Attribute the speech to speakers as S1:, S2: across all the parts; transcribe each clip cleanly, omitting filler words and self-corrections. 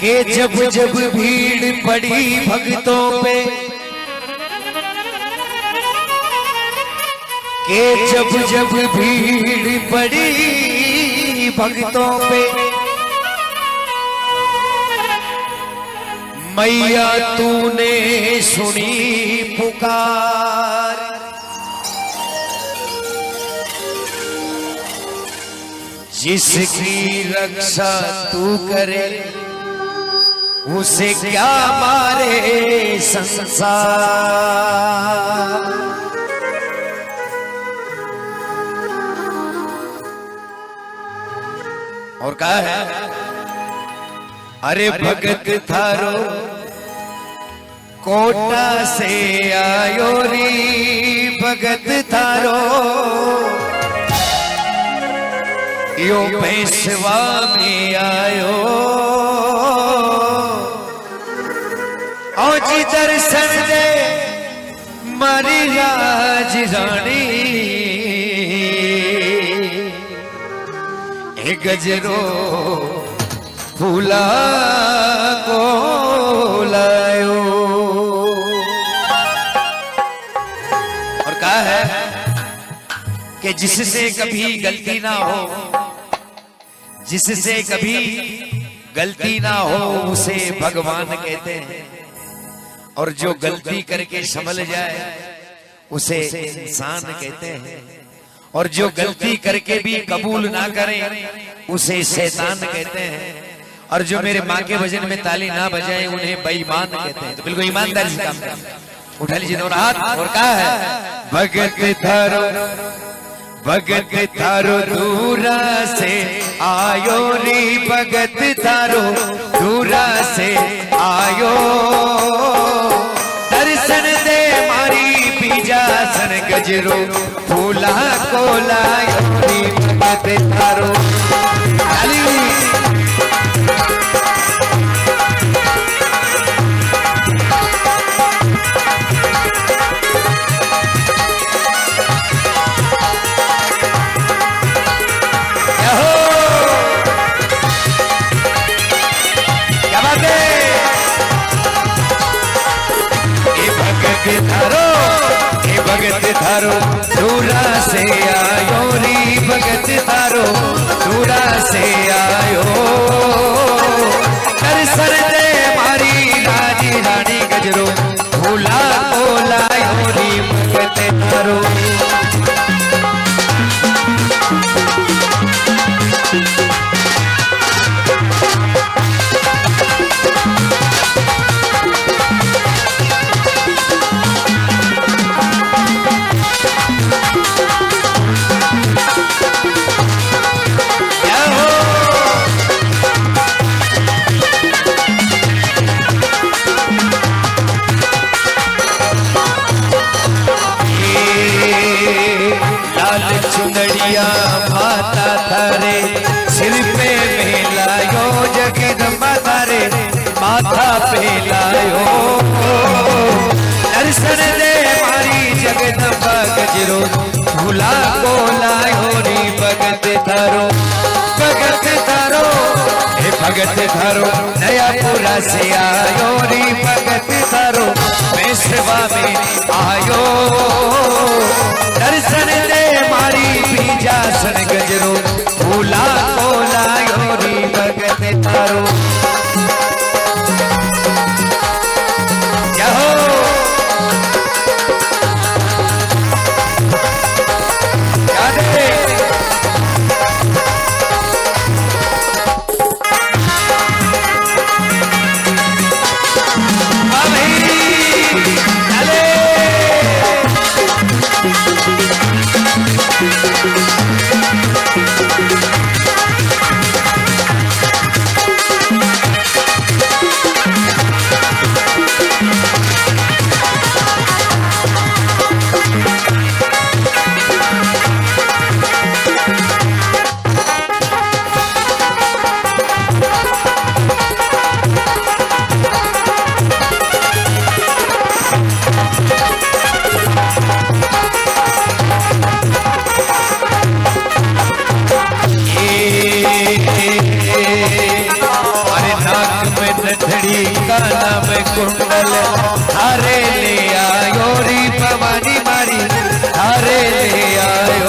S1: कि जब जब भीड़ पड़ी भक्तों पे, कि जब जब भीड़ पड़ी भक्तों पे, मैया तूने सुनी पुकार। जिसकी रक्षा तू करे उसे क्या मारे संसार। और कहा है, अरे भगत थारो कोटा से आयो री, भगत थारो यो पेशवा में आयो। औजी दर्शन दे मारी राज रानी, ए गजरो फूला को लायो। और कहा है कि जिससे कभी गलती ना हो, जिससे कभी गलती ना हो उसे भगवान कहते हैं, और जो गलती करके संभल जाए उसे इंसान कहते हैं, और जो गलती करके भी कबूल ना करे उसे शैतान कहते हैं, और जो मेरे माँ के भजन में ताली ना बजाए उन्हें बेईमान कहते हैं। तो बिल्कुल ईमानदारी से काम करें। उठा लीजिए दोनों हाथ और कहा है, भगत थारो भगत थारो दूरा से आयो री, भगत थारो दूरा से आयो। दर्शन दे मारी बीजासन गजरो फूला को लायो री, भगत थारो। भगत थारो दूरा से आयो री, भगत थारो दूरा से आयो। दर्शन दे मारी राजी रानी गजरो फूला को लायो री, भगत थारो। चुनड़िया माता थारे सिर पे लायो, जगदम्बा थारे माथा पे लायो। दर्शन दे मारी जगदम्बा गजरो भूला को लायो री, भगत थारो भगत थारो हे भगत थारो नया पूरा से आयो री, भगत थारो पेशवा में आयो। दर्शन दे मारी बीजासन गजरो फूला को लायो री, भगत थारो। क्या हो क्या दे काना में कुंडल थारे ले आयो री भवानी मारी थारे ले आयो।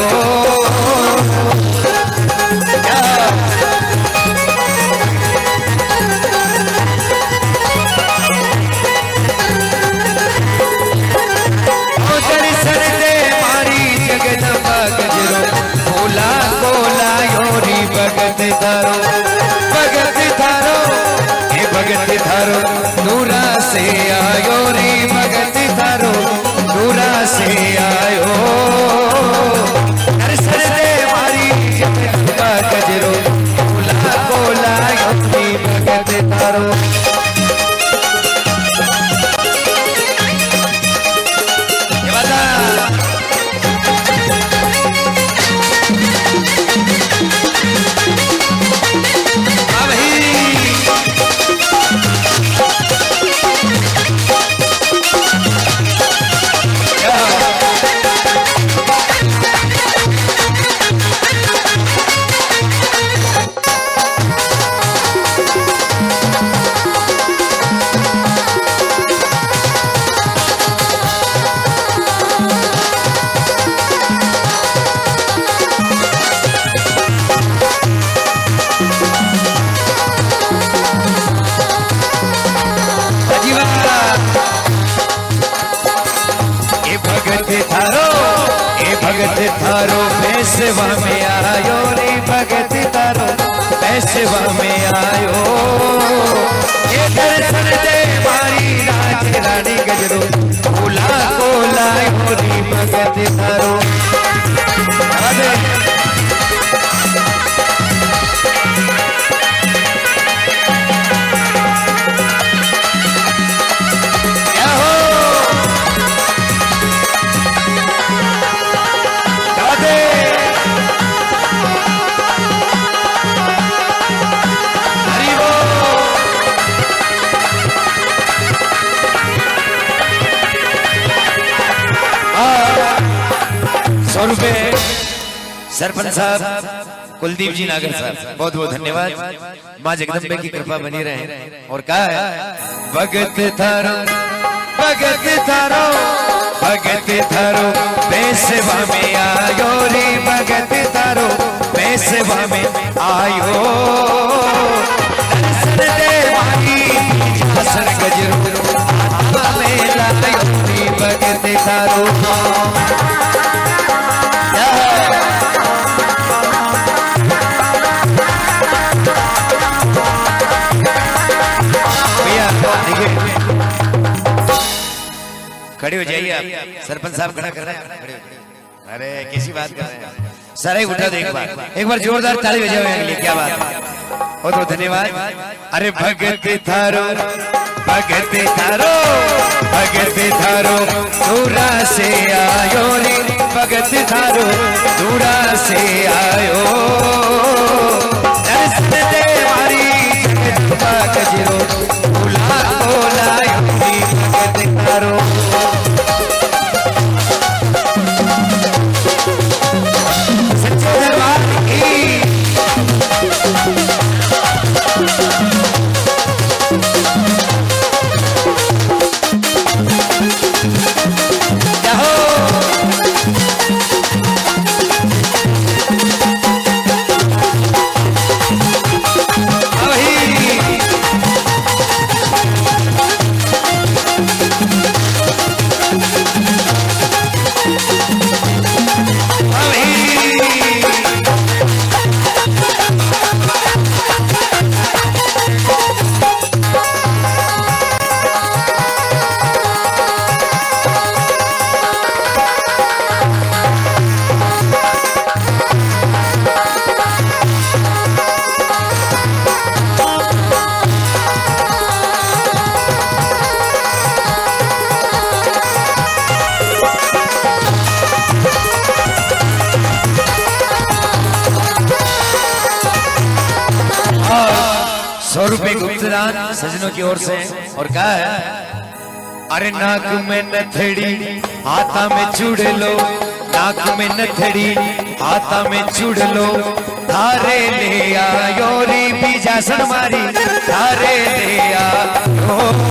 S1: दर्शन दे मारी जगदम्बा गजरो भोला कोला योरी भगत धारो भगत धारो हे भगत धारो दूरा से आयो रे भगत धारो दूरा से आयो। दर्शन दे मारी जगदम्बा गजरो भोला कोला योरी भगत धारो। भगत थारो पैसवा में आयो रे भगत थारो पैसवा में आयो। ये दर्शन दे मारी राज रानी गजरो भोला कोला रे भगत थारो। सरपंच साहब कुलदीप जी नागर साहब बहुत बहुत धन्यवाद। माँ जगदम्बे की कृपा बनी रहे। और कहा है भगत थारो भगत थारो भगत थारो पैसवा में आयो रे भगत थारो पैसवा में आयो। दर्शन दे मारी हसन गजरो में लायो रे भगत थारो। खड़े हो जाइए आप। सरपंच साहब खड़ा कर रहे हैं। अरे कैसी बात कर रहे हैं। सारे उठा दो एक बार जोरदार ताली बजाओ मेरे लिए। क्या बात है। बहुत बहुत धन्यवाद। अरे भगत थारो भगत थारो भगत थारो दूरा से आयो रे भगत थारो दूरा से आयो। दर्शन दे मारी जगदम्बा गजरो भोला कोला योरी भगत थारो। ₹100 गुप्तदान सजनों की ओर से। और कहा है अरे नाक में नथड़ी हाथा में चूड़ लो, नाक में नथड़ी हाथा में चूड़ लो, थारे ले आयो री बीजा सन मारी थारे ले आयो।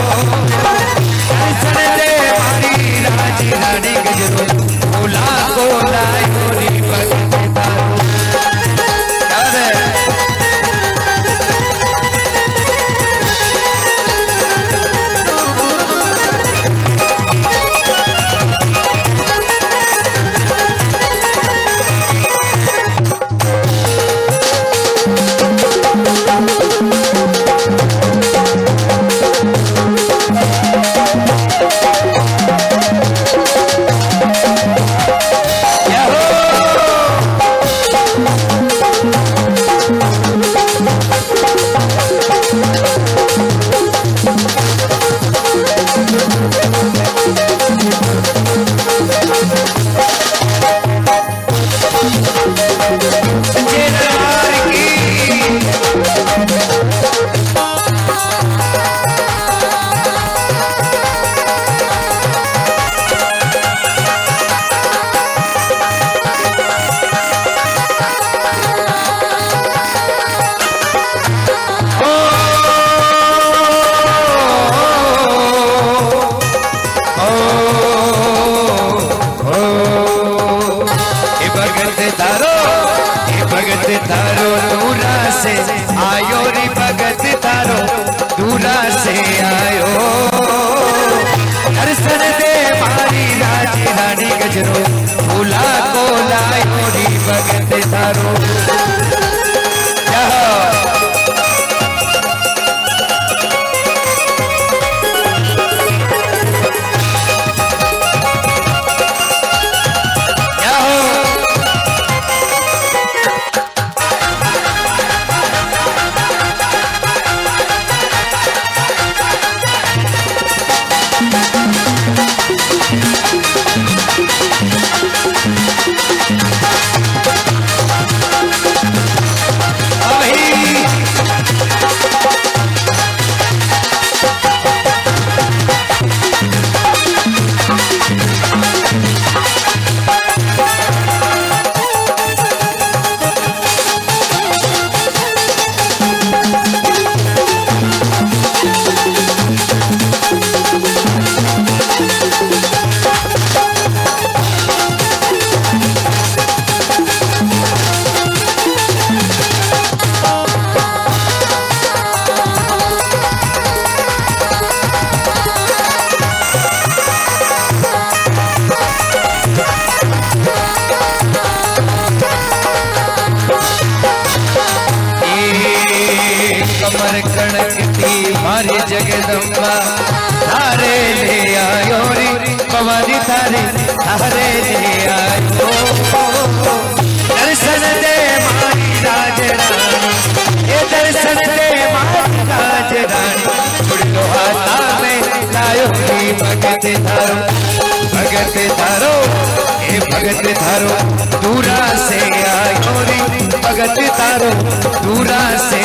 S1: अमर कणकती मारी जगदम्बा थारे ले आयो रे भवानी थारे थारे ले आयो दर्शन दे मारी राजरानी ये दर्शन दे मारी राजरानी उड़ो हाथा में लायो रे भगत थारो ए भगत थारो दूरा से आयो रे भगत थारो दूरा से